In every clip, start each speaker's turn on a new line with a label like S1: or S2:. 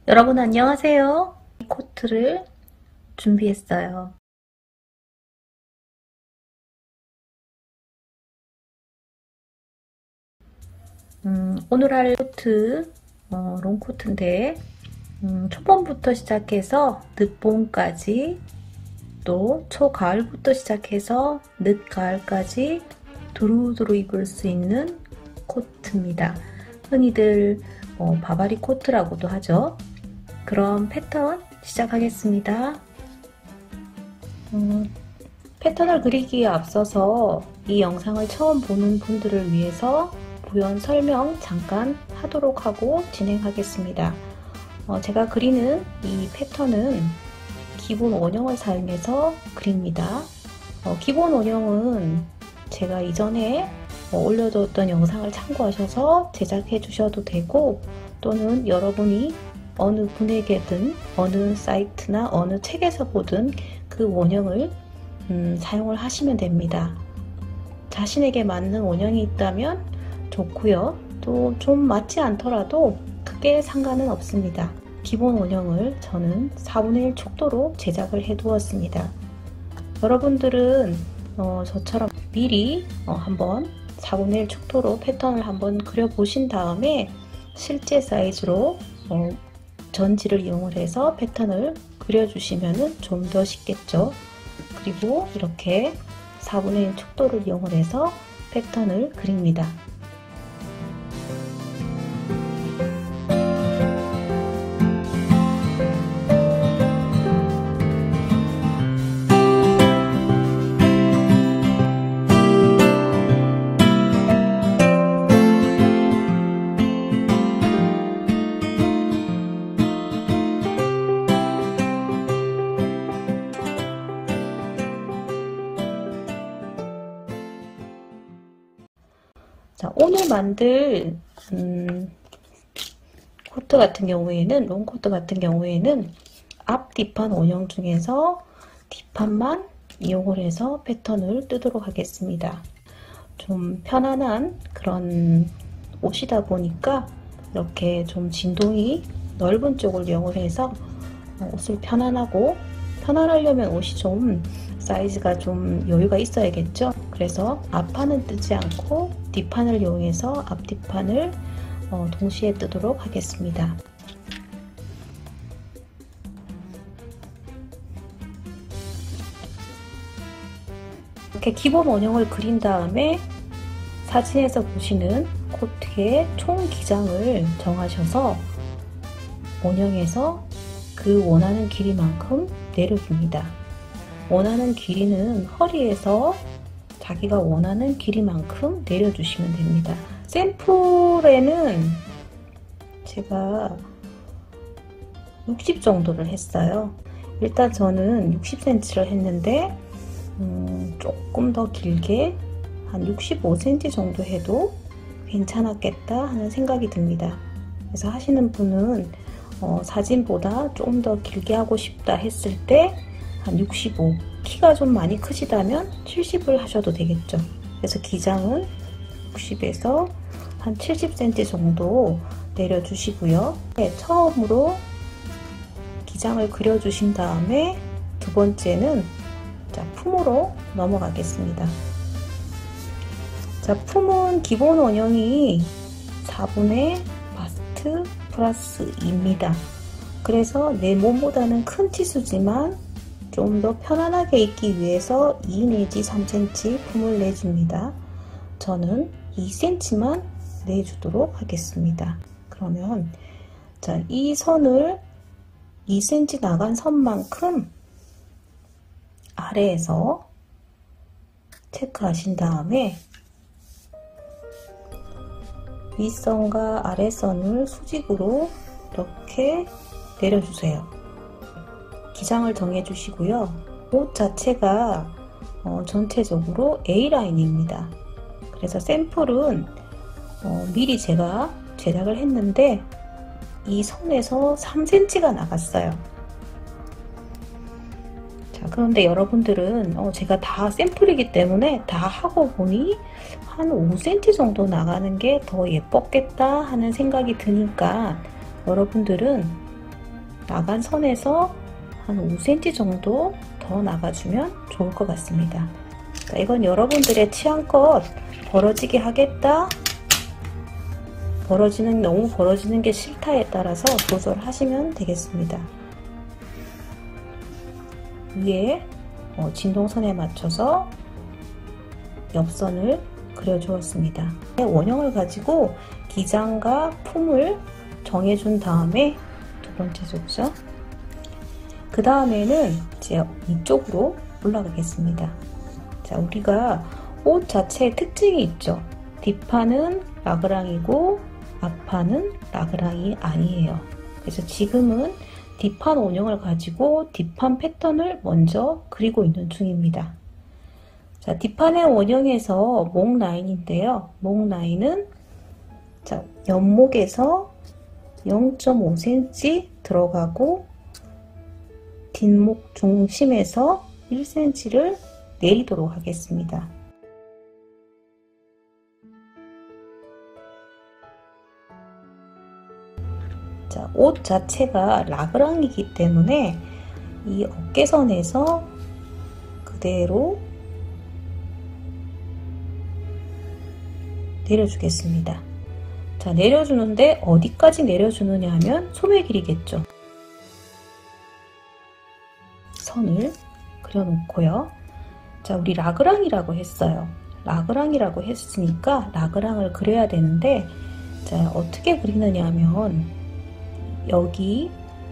S1: 여러분 안녕하세요. 코트를 준비했어요. 오늘 할 코트 롱코트인데 초봄부터 시작해서 늦봄까지 또 초가을부터 시작해서 늦가을까지 두루두루 입을 수 있는 코트입니다. 흔히들 바바리 코트라고도 하죠. 그럼 패턴 시작하겠습니다. 패턴을 그리기에 앞서서 이 영상을 처음 보는 분들을 위해서 부연 설명 잠깐 하도록 하고 진행하겠습니다. 제가 그리는 이 패턴은 기본 원형을 사용해서 그립니다. 기본 원형은 제가 이전에 올려뒀던 영상을 참고하셔서 제작해 주셔도 되고, 또는 여러분이 어느 분에게든 어느 사이트나 어느 책에서 보든 그 원형을 사용을 하시면 됩니다. 자신에게 맞는 원형이 있다면 좋고요. 또 좀 맞지 않더라도 크게 상관은 없습니다. 기본 원형을 저는 4분의 1 촉도로 제작을 해 두었습니다. 여러분들은 저처럼 미리 한번 4분의 1 촉도로 패턴을 한번 그려보신 다음에 실제 사이즈로 전지를 이용을 해서 패턴을 그려주시면 좀 더 쉽겠죠. 그리고 이렇게 4분의 1 촉도를 이용을 해서 패턴을 그립니다. 자, 오늘 만들 코트 같은 경우에는, 롱코트 같은 경우에는 앞 뒷판 원형 중에서 뒷판만 이용을 해서 패턴을 뜨도록 하겠습니다. 좀 편안한 그런 옷이다 보니까 이렇게 좀 진동이 넓은 쪽을 이용을 해서 옷을 편안하려면 옷이 좀 사이즈가 좀 여유가 있어야겠죠. 그래서 앞판은 뜨지 않고 뒷판을 이용해서 앞뒷판을 동시에 뜨도록 하겠습니다. 이렇게 기본 원형을 그린 다음에 사진에서 보시는 코트의 총 기장을 정하셔서 원형에서 그 원하는 길이만큼 내려줍니다. 원하는 길이는 허리에서 자기가 원하는 길이만큼 내려주시면 됩니다. 샘플에는 제가 60 정도를 했어요. 일단 저는 60cm를 했는데 조금 더 길게 한 65cm 정도 해도 괜찮았겠다 하는 생각이 듭니다. 그래서 하시는 분은 사진보다 좀 더 길게 하고 싶다 했을 때 한 65, 키가 좀 많이 크시다면 70을 하셔도 되겠죠. 그래서 기장은 60에서 한 70cm 정도 내려주시고요. 네, 처음으로 기장을 그려주신 다음에 두 번째는 품으로 넘어가겠습니다. 자, 품은 기본 원형이 4분의 바스트 플러스 2입니다. 그래서 내 몸보다는 큰 치수지만 좀 더 편안하게 입기 위해서 2 내지 3cm 품을 내줍니다. 저는 2cm만 내주도록 하겠습니다. 그러면 자, 이 선을 2cm 나간 선만큼 아래에서 체크하신 다음에 윗선과 아래선을 수직으로 이렇게 내려주세요. 기장을 정해주시고요. 옷 자체가 전체적으로 A라인입니다. 그래서 샘플은 미리 제가 제작을 했는데 이 선에서 3cm가 나갔어요. 자, 그런데 여러분들은 제가 다 샘플이기 때문에 다 하고 보니 한 5cm 정도 나가는 게 더 예뻤겠다 하는 생각이 드니까 여러분들은 나간 선에서 한 5cm 정도 더 나가주면 좋을 것 같습니다. 자, 이건 여러분들의 취향껏 벌어지게 하겠다, 너무 벌어지는 게 싫다에 따라서 조절하시면 되겠습니다. 위에 진동선에 맞춰서 옆선을 그려주었습니다. 원형을 가지고 기장과 품을 정해준 다음에 두 번째 줬죠. 그 다음에는 이제 이쪽으로 올라가겠습니다. 자, 우리가 옷 자체의 특징이 있죠. 뒷판은 라그랑이고 앞판은 라그랑이 아니에요. 그래서 지금은 뒷판 원형을 가지고 뒷판 패턴을 먼저 그리고 있는 중입니다. 자, 뒷판의 원형에서 목 라인인데요. 목 라인은 자, 옆목에서 0.5cm 들어가고 뒷목 중심에서 1cm를 내리도록 하겠습니다. 자, 옷 자체가 라그랑이기 때문에 이 어깨선에서 그대로 내려주겠습니다. 자, 내려주는데 어디까지 내려주느냐 하면 소매 길이겠죠. 선을 그려놓고요. 자, 우리 라그랑이라고 했어요. 라그랑이라고 했으니까 라그랑을 그려야 되는데, 자, 어떻게 그리느냐 하면 여기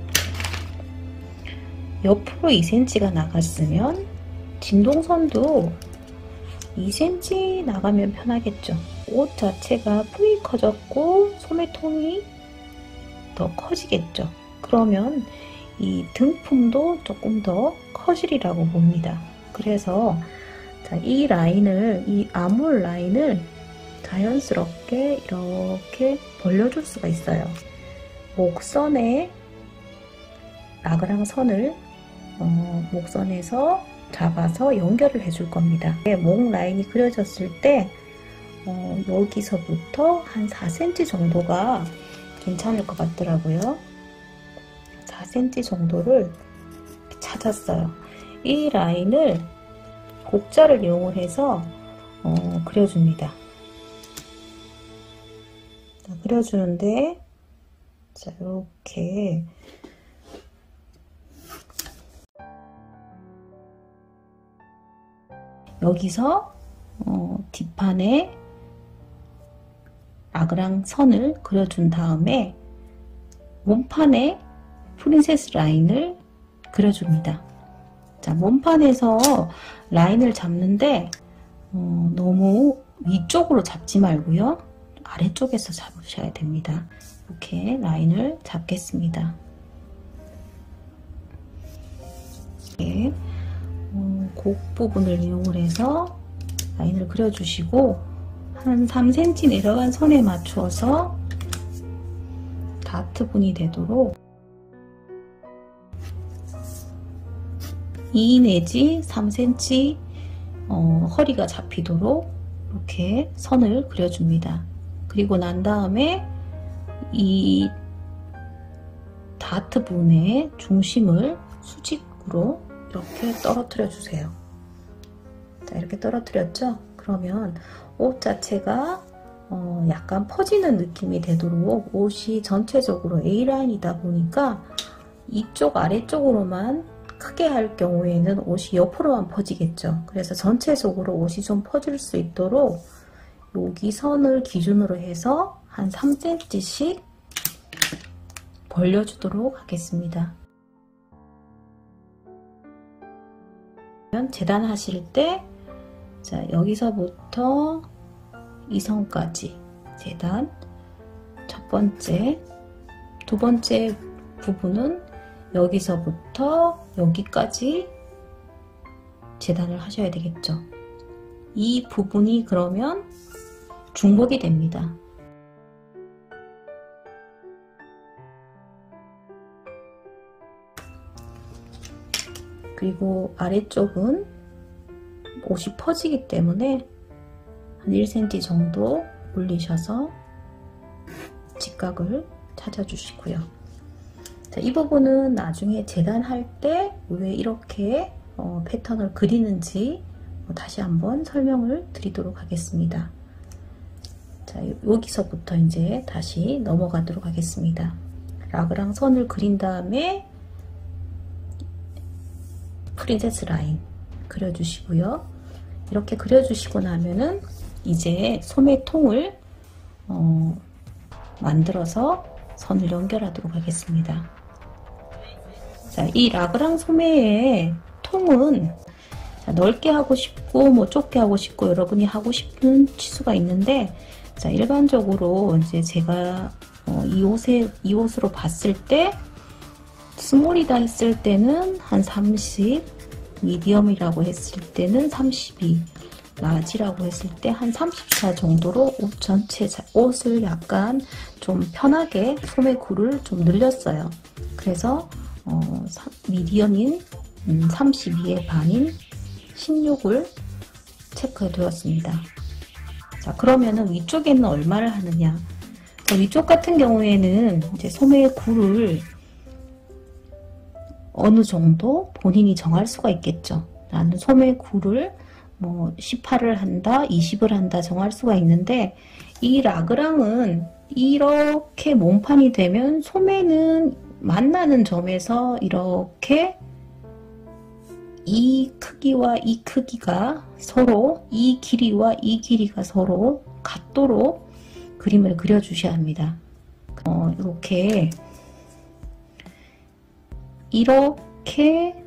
S1: 옆으로 2cm가 나갔으면 진동선도 2cm 나가면 편하겠죠. 옷 자체가 품이 커졌고 소매통이 더 커지겠죠. 그러면 이 등품도 조금 더 커지리라고 봅니다. 그래서 자, 이 라인을, 이 아몰 라인을 자연스럽게 이렇게 벌려줄 수가 있어요. 목선에 라그랑 선을 목선에서 잡아서 연결을 해줄 겁니다. 목 라인이 그려졌을 때 여기서부터 한 4cm 정도가 괜찮을 것 같더라고요. 4cm 정도를 찾았어요. 이 라인을 곡자를 이용을 해서 그려줍니다. 자, 그려주는데 자, 이렇게 여기서 뒷판에 라그랑 선을 그려준 다음에 몸판에 프린세스 라인을 그려줍니다. 자, 몸판에서 라인을 잡는데 너무 위쪽으로 잡지 말고요. 아래쪽에서 잡으셔야 됩니다. 이렇게 라인을 잡겠습니다. 이렇게 곡 부분을 이용을 해서 라인을 그려주시고 한 3cm 내려간 선에 맞추어서 다트분이 되도록 2 내지 3cm 허리가 잡히도록 이렇게 선을 그려줍니다. 그리고 난 다음에 이 다트 분의 중심을 수직으로 이렇게 떨어뜨려 주세요. 자, 이렇게 떨어뜨렸죠? 그러면 옷 자체가 약간 퍼지는 느낌이 되도록, 옷이 전체적으로 A라인이다 보니까 이쪽 아래쪽으로만 크게 할 경우에는 옷이 옆으로만 퍼지겠죠. 그래서 전체적으로 옷이 좀 퍼질 수 있도록 여기 선을 기준으로 해서 한 3cm씩 벌려주도록 하겠습니다. 재단하실 때 자, 여기서부터 이 선까지 재단, 첫 번째, 두 번째 부분은 여기서부터 여기까지 재단을 하셔야 되겠죠. 이 부분이 그러면 중복이 됩니다. 그리고 아래쪽은 옷이 퍼지기 때문에 한 1cm 정도 올리셔서 직각을 찾아주시고요. 자, 이 부분은 나중에 재단할 때 왜 이렇게 패턴을 그리는지 다시 한번 설명을 드리도록 하겠습니다. 자, 여기서부터 이제 다시 넘어가도록 하겠습니다. 락이랑 선을 그린 다음에 프린세스 라인 그려주시고요. 이렇게 그려주시고 나면은 이제 소매통을 만들어서 선을 연결하도록 하겠습니다. 자, 이 락이랑 소매의 통은 자, 넓게 하고 싶고 뭐 좁게 하고 싶고 여러분이 하고 싶은 치수가 있는데, 자, 일반적으로 이제 제가 이 옷으로 봤을 때 스몰이다 했을 때는 한 30, 미디엄이라고 했을 때는 32, 라지라고 했을 때 한 34 정도로 옷 전체 옷을 약간 좀 편하게 소매굴을 좀 늘렸어요. 그래서 미디엄인 32의 반인 16을 체크해 두었습니다. 자, 그러면은 위쪽에는 얼마를 하느냐? 자, 위쪽 같은 경우에는 이제 소매굴을 어느 정도 본인이 정할 수가 있겠죠. 나는 소매굴을 뭐 18을 한다, 20을 한다 정할 수가 있는데, 이 락이랑은 이렇게 몸판이 되면 소매는 만나는 점에서 이렇게 이 크기와 이 크기가 서로, 이 길이와 이 길이가 서로 같도록 그림을 그려 주셔야 합니다. 이렇게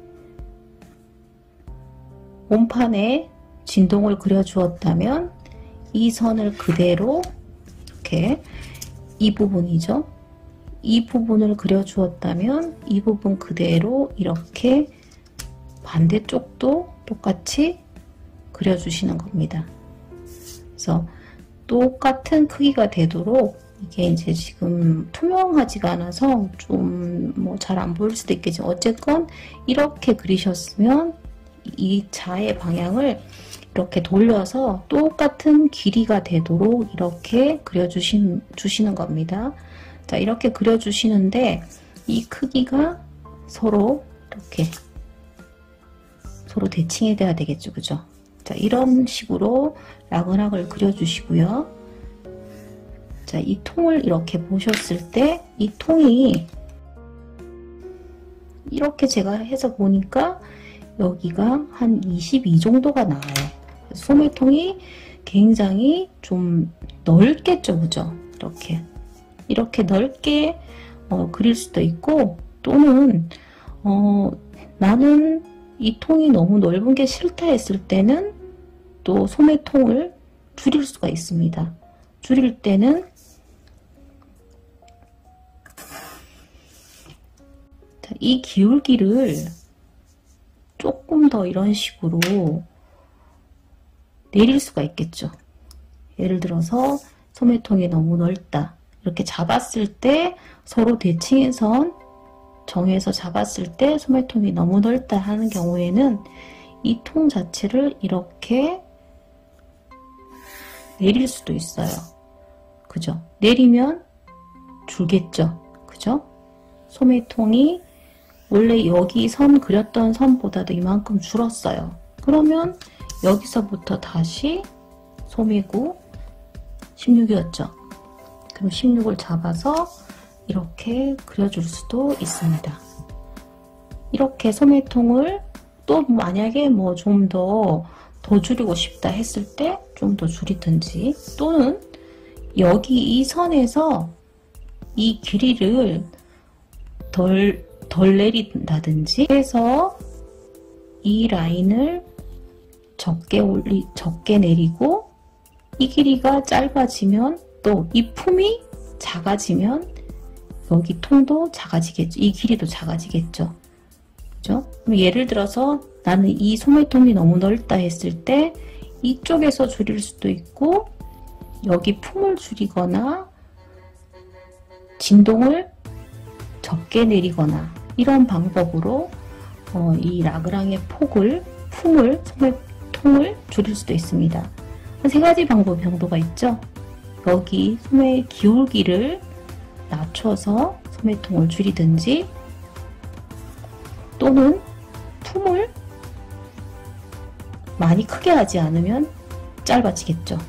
S1: 몸판에 진동을 그려 주었다면 이 선을 그대로 이렇게 이 부분이죠. 이 부분을 그려 주었다면 이 부분 그대로 이렇게 반대쪽도 똑같이 그려 주시는 겁니다. 그래서 똑같은 크기가 되도록, 이게 이제 지금 투명하지가 않아서 좀 뭐 잘 안 보일 수도 있겠지만 어쨌건 이렇게 그리셨으면 이 자의 방향을 이렇게 돌려서 똑같은 길이가 되도록 이렇게 그려주시는 겁니다. 자, 이렇게 그려주시는데 이 크기가 서로 이렇게 서로 대칭이 돼야 되겠죠. 그죠? 자, 이런 식으로 락을 그려주시고요. 자, 이 통을 이렇게 보셨을 때 이 통이 이렇게 제가 해서 보니까 여기가 한 22 정도가 나와요. 소매통이 굉장히 좀 넓겠죠. 그죠? 이렇게 넓게 그릴 수도 있고, 또는 나는 이 통이 너무 넓은 게 싫다 했을 때는 또 소매통을 줄일 수가 있습니다. 줄일 때는 이 기울기를 조금 더 이런 식으로 내릴 수가 있겠죠. 예를 들어서 소매통이 너무 넓다, 이렇게 잡았을 때 서로 대칭의 선 정해서 잡았을 때 소매통이 너무 넓다 하는 경우에는 이 통 자체를 이렇게 내릴 수도 있어요. 그죠? 내리면 줄겠죠. 그죠? 소매통이 원래 여기 선 그렸던 선보다도 이만큼 줄었어요. 그러면 여기서부터 다시 소매구 16이었죠. 그럼 16을 잡아서 이렇게 그려줄 수도 있습니다. 이렇게 소매통을 또 만약에 뭐 좀 더 줄이고 싶다 했을 때 좀 더 줄이든지, 또는 여기 이 선에서 이 길이를 덜 내린다든지 해서 이 라인을 적게 내리고, 이 길이가 짧아지면 또 이 품이 작아지면 여기 통도 작아지겠죠. 이 길이도 작아지겠죠. 그죠? 그럼 예를 들어서 나는 이 소매통이 너무 넓다 했을 때 이쪽에서 줄일 수도 있고, 여기 품을 줄이거나 진동을 적게 내리거나 이런 방법으로 이 락이랑의 소매통을 줄일 수도 있습니다. 세 가지 방법 정도가 있죠. 여기 소매 기울기를 낮춰서 소매통을 줄이든지, 또는 품을 많이 크게 하지 않으면 짧아지겠죠.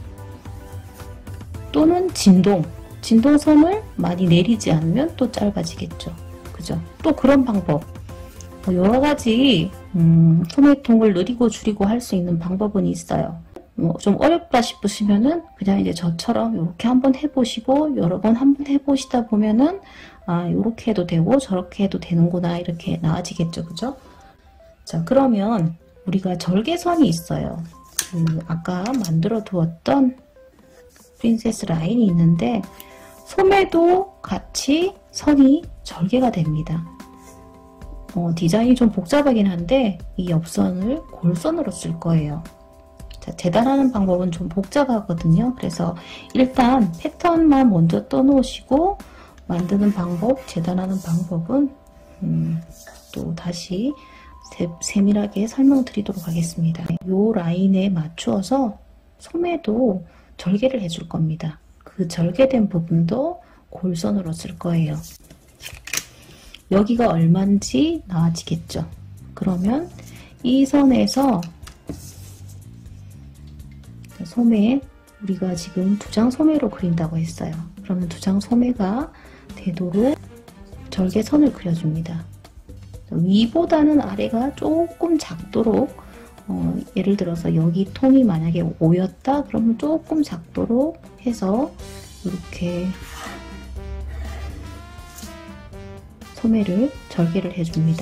S1: 또는 진동선을 많이 내리지 않으면 또 짧아지겠죠. 그죠? 또 그런 방법, 여러가지 소매통을 느리고 줄이고 할 수 있는 방법은 있어요. 좀 어렵다 싶으시면은 그냥 이제 저처럼 이렇게 한번 해보시고 여러 번 한번 해보시다 보면은 이렇게 해도 되고 저렇게 해도 되는구나, 이렇게 나아지겠죠. 그죠? 자, 그러면 우리가 절개선이 있어요. 아까 만들어 두었던 프린세스 라인이 있는데 소매도 같이 선이 절개가 됩니다. 디자인이 좀 복잡하긴 한데 이 옆선을 골선으로 쓸 거예요. 자, 재단하는 방법은 좀 복잡하거든요. 그래서 일단 패턴만 먼저 떠놓으시고 만드는 방법, 재단하는 방법은 또 다시 세밀하게 설명드리도록 하겠습니다. 이 라인에 맞추어서 소매도 절개를 해줄 겁니다. 그 절개된 부분도 골선으로 쓸 거예요. 여기가 얼마인지 나와지겠죠. 그러면 이 선에서 소매, 우리가 지금 2장 소매로 그린다고 했어요. 그러면 2장 소매가 되도록 절개선을 그려줍니다. 위보다는 아래가 조금 작도록, 예를 들어서 여기 통이 만약에 5였다 그러면 조금 작도록 해서 이렇게 소매를 절개를 해줍니다.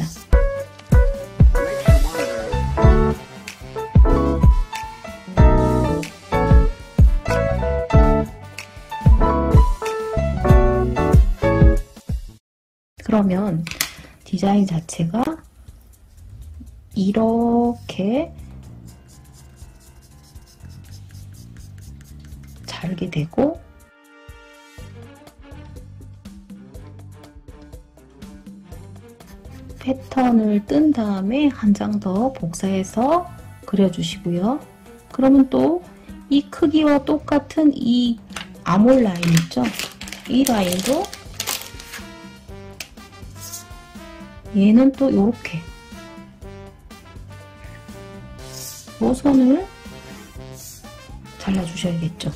S1: 그러면 디자인 자체가 이렇게 자르게 되고, 패턴을 뜬 다음에 한 장 더 복사해서 그려주시고요. 그러면 또 이 크기와 똑같은 이 아몰 라인 있죠? 이 라인도 얘는 또 이렇게 모선을 잘라주셔야겠죠.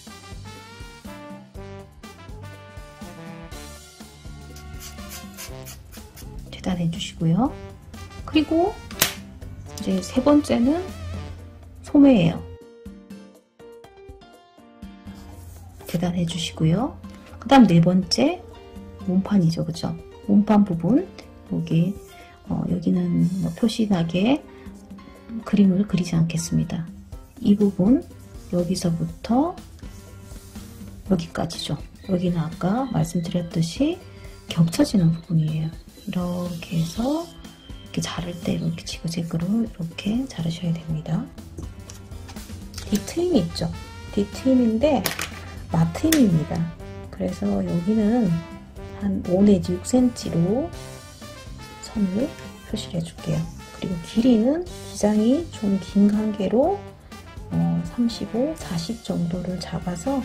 S1: 재단해 주시고요. 그리고 이제 세 번째는 소매예요. 재단해 주시고요. 그 다음 네 번째 몸판이죠. 그죠? 몸판 부분, 여기는 뭐 표시나게 그림을 그리지 않겠습니다. 이 부분, 여기서부터 여기까지죠. 여기는 아까 말씀드렸듯이 겹쳐지는 부분이에요. 이렇게 해서 이렇게 자를 때 이렇게 지그재그로 이렇게 자르셔야 됩니다. 뒷트임이 있죠. 뒷트임인데 마트임입니다. 그래서 여기는 한 5 내지 6cm로 선을 표시를 해줄게요. 그리고 길이는 기장이 좀 긴 관계로 35, 40 정도를 잡아서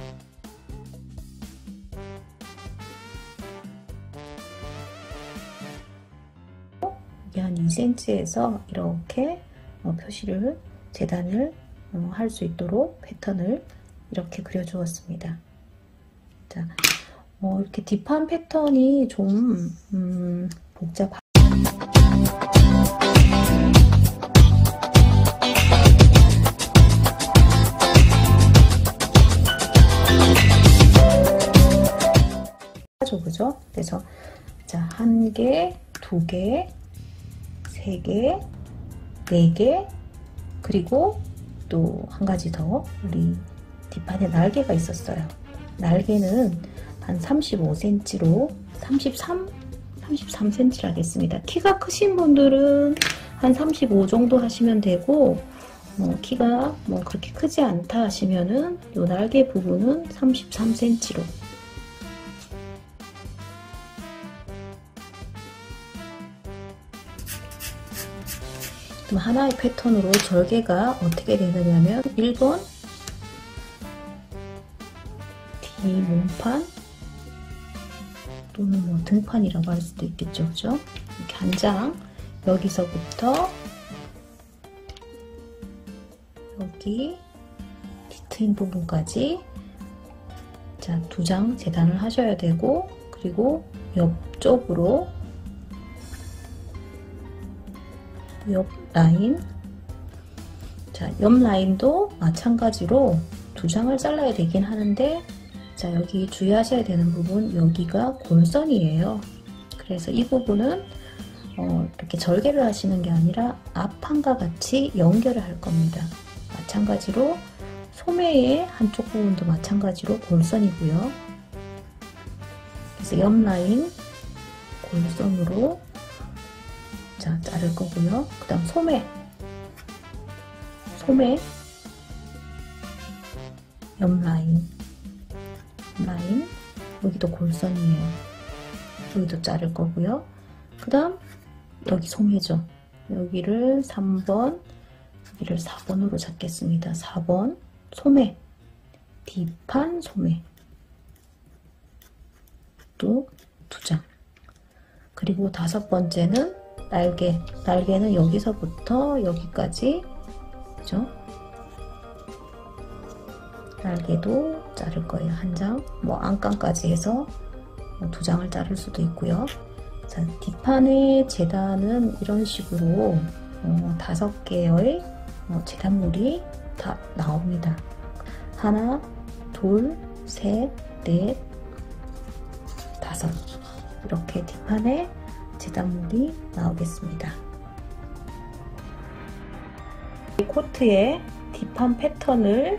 S1: 한 2cm에서 이렇게 표시를, 재단을 할 수 있도록 패턴을 이렇게 그려주었습니다. 자, 이렇게 딥한 패턴이 좀 복잡한 그죠? 그래서 자, 1개, 2개, 3개, 4개, 그리고 또 한 가지 더, 우리 뒷판에 날개가 있었어요. 날개는 한 35cm로 33cm를 하겠습니다. 키가 크신 분들은 한 35 정도 하시면 되고, 키가 뭐 그렇게 크지 않다 하시면은 이 날개 부분은 33cm로. 하나의 패턴으로 절개가 어떻게 되느냐면 1번 뒷몸판 또는 뭐 등판이라고 할 수도 있겠죠. 그죠? 이렇게 한 장, 여기서부터 여기 뒤트임 부분까지 자, 2장 재단을 하셔야 되고, 그리고 옆쪽으로 옆 라인, 자, 옆 라인도 마찬가지로 2장을 잘라야 되긴 하는데, 자, 여기 주의하셔야 되는 부분, 여기가 골선이에요. 그래서 이 부분은 이렇게 절개를 하시는 게 아니라 앞판과 같이 연결을 할 겁니다. 마찬가지로 소매의 한쪽 부분도 마찬가지로 골선이고요. 그래서 옆 라인 골선으로 자, 자를 거고요. 그 다음 소매 옆 라인 여기도 골선이에요. 여기도 자를 거고요. 그 다음 여기 소매죠. 여기를 3번, 여기를 4번으로 잡겠습니다. 4번 소매, 뒷판 소매 또 2장. 그리고 5번째는 날개는 여기서부터 여기까지, 그죠? 날개도 자를 거예요. 1장, 뭐 안감까지 해서 2장을 자를 수도 있고요. 자, 뒷판의 재단은 이런 식으로 5개의 재단물이 다 나옵니다. 하나, 둘, 셋, 넷, 5 이렇게 뒷판에 재단물이 나오겠습니다. 이 코트의 뒷판 패턴을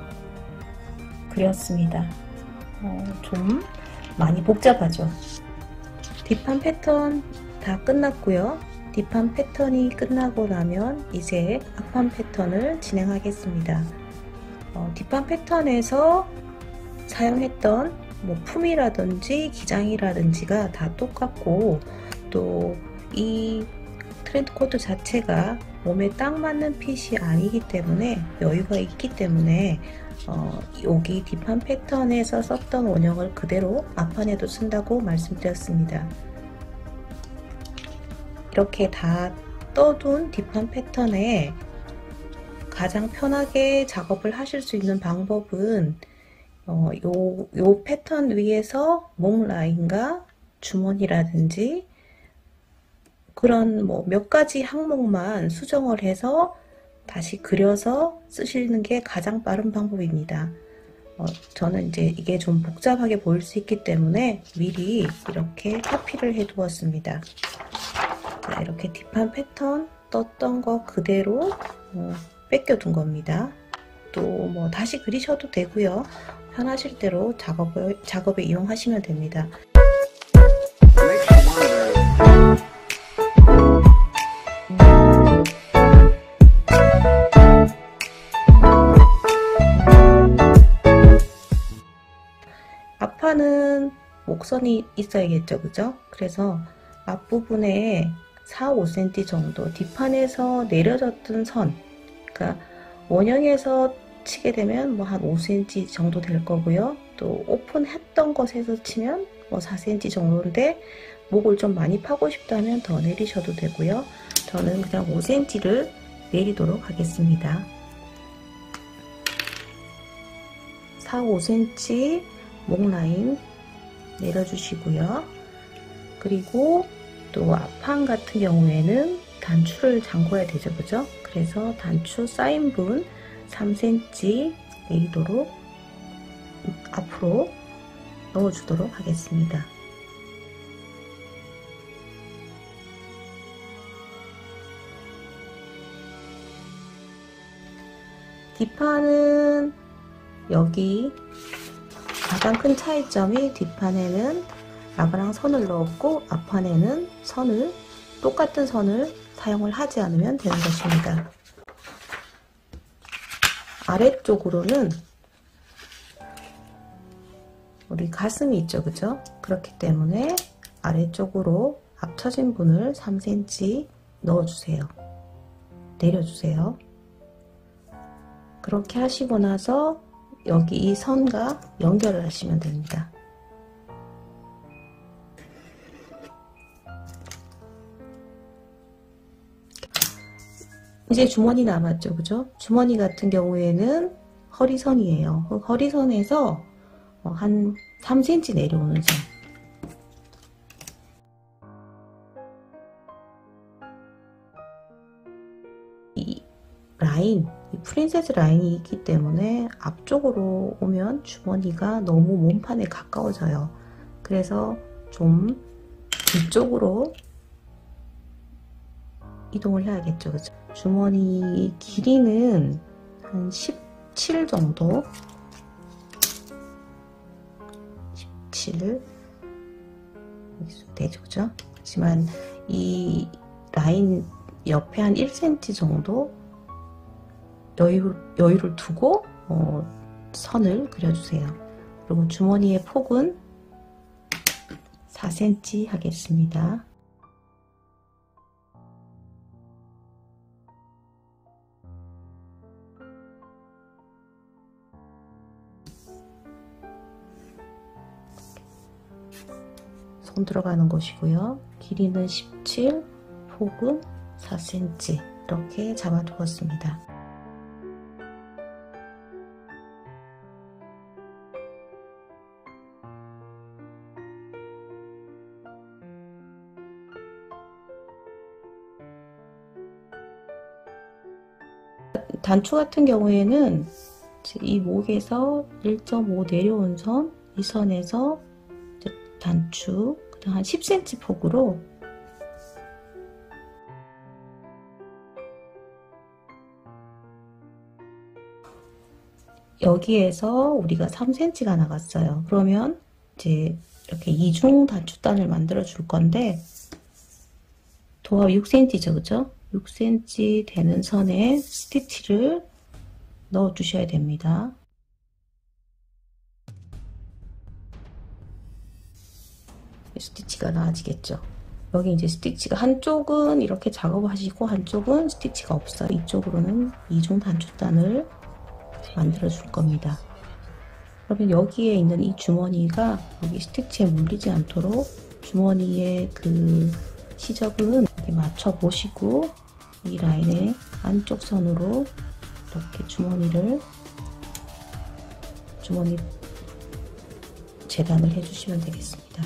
S1: 그렸습니다. 좀 많이 복잡하죠. 뒷판 패턴 다 끝났고요. 뒷판 패턴이 끝나고 나면 이제 앞판 패턴을 진행하겠습니다. 뒷판 패턴에서 사용했던 뭐 품이라든지 기장이라든지가 다 똑같고, 또 이 트렌드 코트 자체가 몸에 딱 맞는 핏이 아니기 때문에 여유가 있기 때문에 여기 뒷판 패턴에서 썼던 원형을 그대로 앞판에도 쓴다고 말씀드렸습니다. 이렇게 다 떠둔 뒷판 패턴에 가장 편하게 작업을 하실 수 있는 방법은 요 패턴 위에서 목 라인과 주머니라든지 그런 뭐 몇 가지 항목만 수정을 해서 다시 그려서 쓰시는 게 가장 빠른 방법입니다. 저는 이제 이게 좀 복잡하게 보일 수 있기 때문에 미리 이렇게 카피를 해 두었습니다. 자, 이렇게 뒷판 패턴 떴던 거 그대로 뺏겨 둔 겁니다. 또 뭐 다시 그리셔도 되고요. 편하실 대로 작업에 이용하시면 됩니다. 앞판은 목선이 있어야겠죠, 그죠? 그래서 앞부분에 4, 5cm 정도 뒷판에서 내려졌던 선, 그러니까 원형에서 치게 되면 뭐 한 5cm 정도 될 거고요. 또 오픈했던 것에서 치면 뭐 4cm 정도인데 목을 좀 많이 파고 싶다면 더 내리셔도 되고요. 저는 그냥 5cm를 내리도록 하겠습니다. 4, 5cm 목 라인 내려주시고요. 그리고 또 앞판 같은 경우에는 단추를 잠궈야 되죠, 그죠? 그래서 단추 쌓인 분 3cm 내리도록 앞으로 넣어주도록 하겠습니다. 뒷판은 여기 가장 큰 차이점이 뒷판에는 라그랑 선을 넣었고 앞판에는 똑같은 선을 사용을 하지 않으면 되는 것입니다. 아래쪽으로는 우리 가슴이 있죠, 그죠? 그렇기 때문에 아래쪽으로 앞처진 분을 3cm 넣어주세요. 내려주세요. 그렇게 하시고 나서 여기 이 선과 연결을 하시면 됩니다. 이제 주머니 남았죠, 그죠? 주머니 같은 경우에는 허리선이에요. 허리선에서 한 3cm 내려오는 선. 이 라인, 이 프린세스 라인이 있기 때문에 앞쪽으로 오면 주머니가 너무 몸판에 가까워져요. 그래서 좀 뒤쪽으로 이동을 해야겠죠, 그죠? 주머니 길이는 한 17 정도, 17 되죠, 그죠? 하지만 이 라인 옆에 한 1cm 정도 여유를 두고 선을 그려주세요. 그리고 주머니의 폭은 4cm 하겠습니다. 손 들어가는 곳이고요. 길이는 17, 폭은 4cm 이렇게 잡아두었습니다. 단추 같은 경우에는 이 목에서 1.5 내려온 선, 이 선에서 단추 한 10cm 폭으로 여기에서 우리가 3cm가 나갔어요. 그러면 이제 이렇게 이중 단추단을 만들어 줄 건데 도합 6cm죠, 그죠? 6cm 되는 선에 스티치를 넣어 주셔야 됩니다. 스티치가 나아지겠죠. 여기 이제 스티치가 한쪽은 이렇게 작업하시고 한쪽은 스티치가 없어요. 이쪽으로는 이중 단추단을 만들어 줄 겁니다. 그러면 여기에 있는 이 주머니가 여기 스티치에 물리지 않도록 주머니의 그 시접은 이렇게 맞춰 보시고 이 라인의 안쪽 선으로 이렇게 주머니 재단을 해주시면 되겠습니다.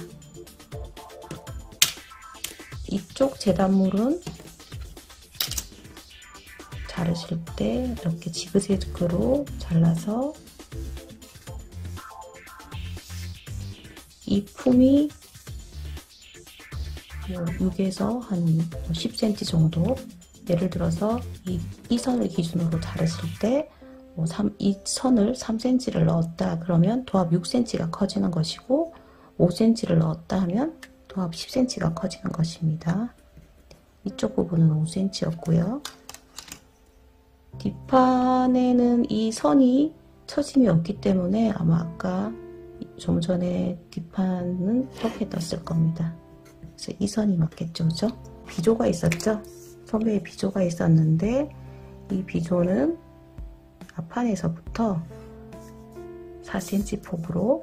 S1: 이쪽 재단물은 자르실 때 이렇게 지그재그로 잘라서 이 품이 6에서 한 10cm 정도, 예를 들어서 이 선을 기준으로 자르실 때 이 선을 3cm를 넣었다 그러면 도합 6cm가 커지는 것이고 5cm를 넣었다 하면 도합 10cm가 커지는 것입니다. 이쪽 부분은 5cm였고요. 뒷판에는 이 선이 처짐이 없기 때문에 아마 아까 좀 전에 뒷판은 이렇게 떴을 겁니다. 그래서 이 선이 맞겠죠, 그죠? 비조가 있었죠? 소매에 비조가 있었는데 이 비조는 앞판에서부터 4cm 폭으로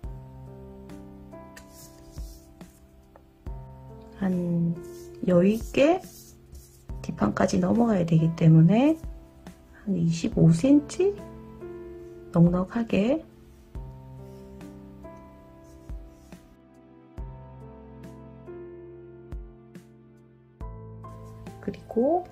S1: 한 여유있게 뒷판까지 넘어가야 되기 때문에 한 25cm 넉넉하게 그리고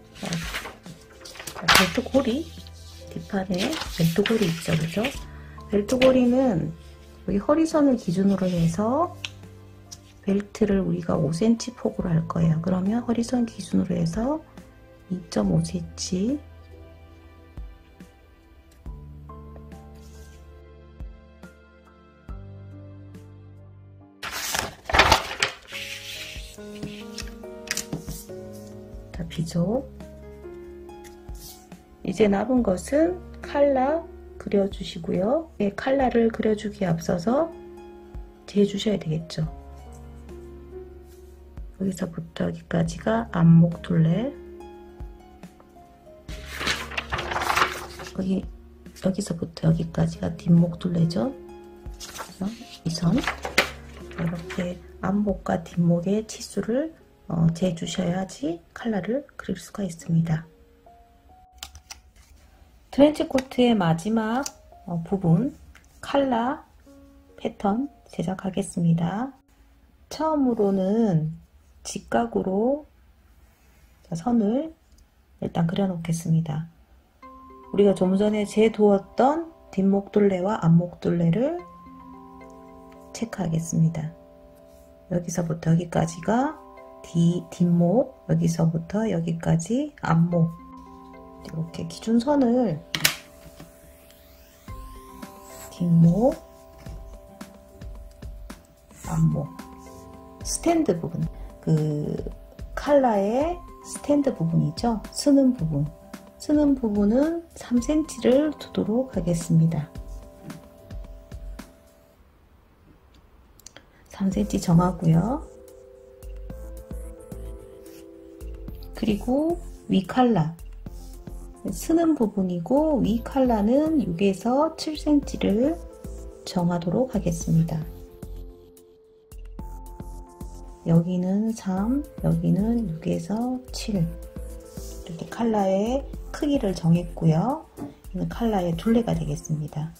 S1: 벨트 고리, 뒷판에 벨트 고리 있죠, 그죠? 벨트 고리는 여기 허리선을 기준으로 해서 벨트를 우리가 5cm 폭으로 할 거예요. 그러면 허리선 기준으로 해서 2.5cm 자, 비조. 이제 남은 것은 칼라 그려주시고요. 네, 칼라를 그려주기에 앞서서 재주셔야 되겠죠. 여기서부터 여기까지가 안목 둘레, 여기서부터 여기까지가 뒷목 둘레죠. 이 선, 이렇게 안목과 뒷목의 치수를 재주셔야지 칼라를 그릴 수가 있습니다. 트렌치코트의 마지막 부분 칼라 패턴 제작하겠습니다. 처음으로는 직각으로 선을 일단 그려 놓겠습니다. 우리가 좀 전에 재두었던 뒷목둘레와 앞목둘레를 체크하겠습니다. 여기서부터 여기까지가 뒷목, 여기서부터 여기까지 앞목. 이렇게 기준선을 뒷목, 앞목, 스탠드 부분, 그 칼라의 스탠드 부분이죠. 쓰는 부분은 3cm를 두도록 하겠습니다. 3cm 정하고요. 그리고 위 칼라, 쓰는 부분이고 위 칼라는 6에서 7cm를 정하도록 하겠습니다. 여기는 3, 여기는 6에서 7. 이렇게 칼라의 크기를 정했고요. 이는 칼라의 둘레가 되겠습니다.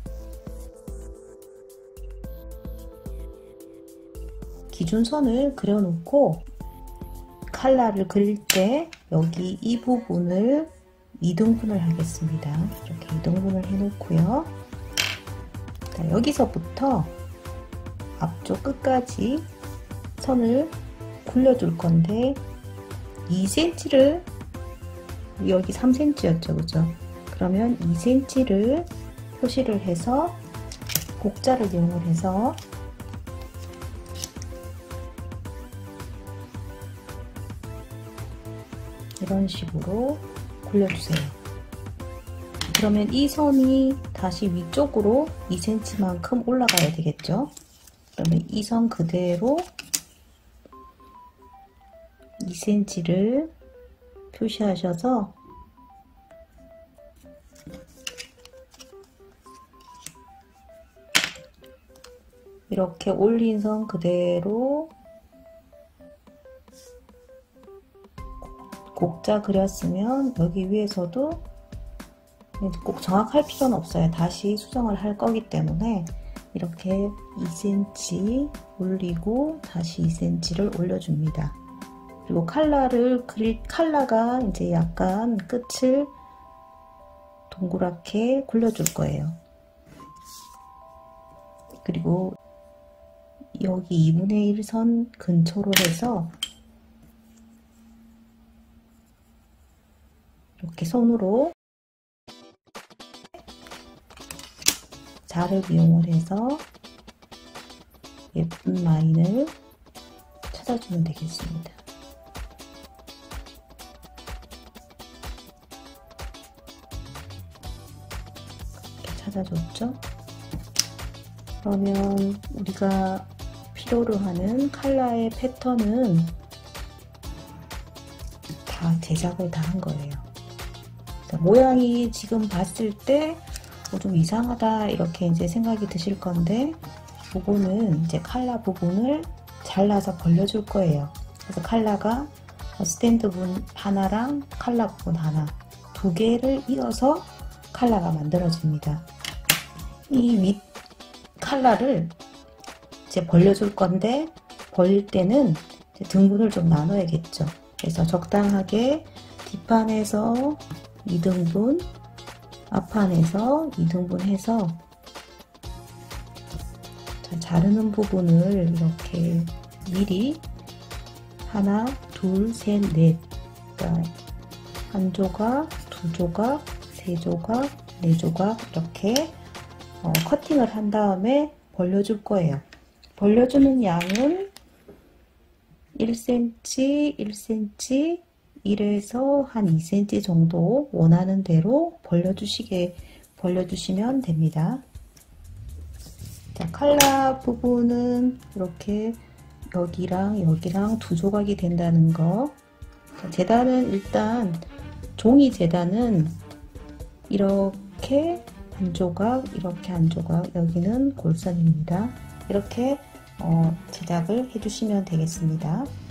S1: 기준선을 그려놓고 칼라를 그릴 때 여기 이 부분을 2등분을 하겠습니다. 이렇게 2등분을 해놓고요. 자, 여기서부터 앞쪽 끝까지 선을 굴려줄 건데 2cm를 여기 3cm였죠, 그죠? 그러면 2cm를 표시를 해서 곡자를 이용을 해서 이런 식으로 굴려주세요. 그러면 이 선이 다시 위쪽으로 2cm만큼 올라가야 되겠죠? 그러면 이 선 그대로 2cm를 표시하셔서 이렇게 올린 선 그대로 곡자 그렸으면 여기 위에서도 꼭 정확할 필요는 없어요. 다시 수정을 할 거기 때문에 이렇게 2cm 올리고 다시 2cm를 올려줍니다. 그리고 칼라가 이제 약간 끝을 동그랗게 굴려줄 거예요. 그리고 여기 2분의 1 선 근처로 해서 이렇게 손으로 자를 이용을 해서 예쁜 라인을 찾아주면 되겠습니다. 이렇게 찾아줬죠? 그러면 우리가 필요로 하는 칼라의 패턴은 다 제작을 다 한 거예요. 모양이 지금 봤을 때 좀 이상하다 이렇게 이제 생각이 드실 건데, 요거는 이제 칼라 부분을 잘라서 벌려줄 거예요. 그래서 칼라가 스탠드 부분 하나랑 칼라 부분 하나, 두 개를 이어서 칼라가 만들어집니다. 이 윗 칼라를 이제 벌려줄 건데, 벌릴 때는 이제 등분을 좀 나눠야겠죠. 그래서 적당하게 뒷판에서 2등분, 앞판에서 2등분 해서 자르는 부분을 이렇게 미리 하나, 둘, 셋, 넷, 그러니까 한 조각, 두 조각, 세 조각, 네 조각 이렇게 커팅을 한 다음에 벌려줄 거예요. 벌려주는 양은 1cm, 1cm, 1에서 한 2cm 정도 원하는 대로 벌려주시면 됩니다. 자, 칼라 부분은 이렇게 여기랑 두 조각이 된다는 거. 자, 재단은 일단 종이 재단은 이렇게 한 조각, 이렇게 한 조각, 여기는 골선입니다. 이렇게 제작을 해주시면 되겠습니다.